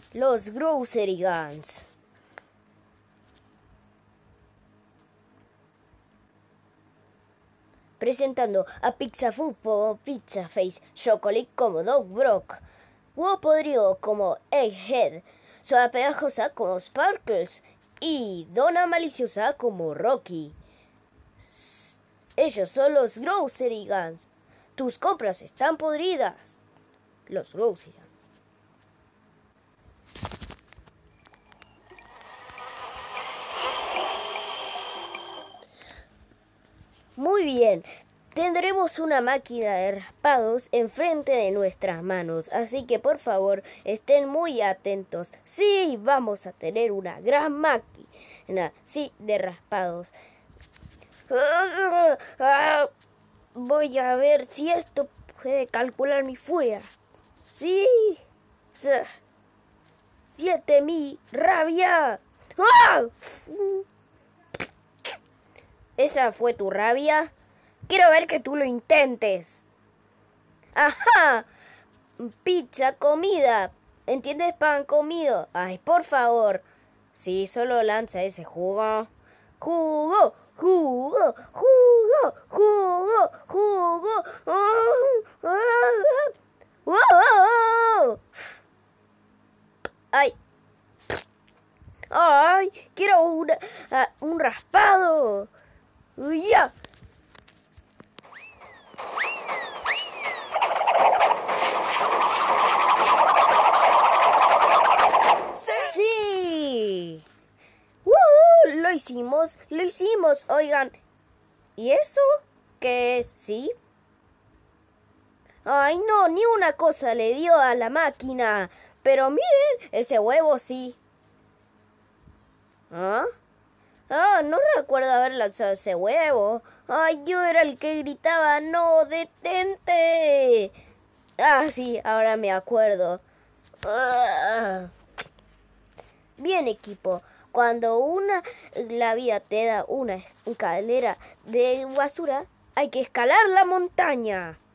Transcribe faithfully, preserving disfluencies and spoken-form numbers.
Los Grocery Guns. Presentando a Pizza Food como Pizza Face, Chocolate como Dog Brock, Huevo Podrido como Egghead, Soda Pegajosa como Sparkles y Dona Maliciosa como Rocky. Ellos son los Grocery Guns. Tus compras están podridas. Los Grocery Guns. Muy bien, tendremos una máquina de raspados enfrente de nuestras manos, así que por favor estén muy atentos. Sí, vamos a tener una gran máquina, sí, de raspados. Voy a ver si esto puede calcular mi furia. Sí, siete mi rabia. ¡Ah! ¿Esa fue tu rabia? Quiero ver que tú lo intentes. ¡Ajá! Pizza, comida. ¿Entiendes? Pan comido. Ay, por favor. Sí, solo lanza ese jugo. ¡Jugo! ¡Jugo! ¡Jugo! ¡Jugo! ¡Jugo! ¡Oh! ¡Ay! ¡Ay! ¡Quiero una, uh, un raspado! ¡Ya! ¡Sí! ¡Uh! Lo hicimos, lo hicimos, oigan. ¿Y eso qué es? ¿Sí? Ay, no, ni una cosa le dio a la máquina. Pero miren, ese huevo sí. ¿Ah? Ah, no recuerdo haber lanzado ese huevo. Ay, yo era el que gritaba, ¡no, detente! Ah, sí, ahora me acuerdo. Ah. Bien, equipo. Cuando una la vida te da una escalera de basura, hay que escalar la montaña.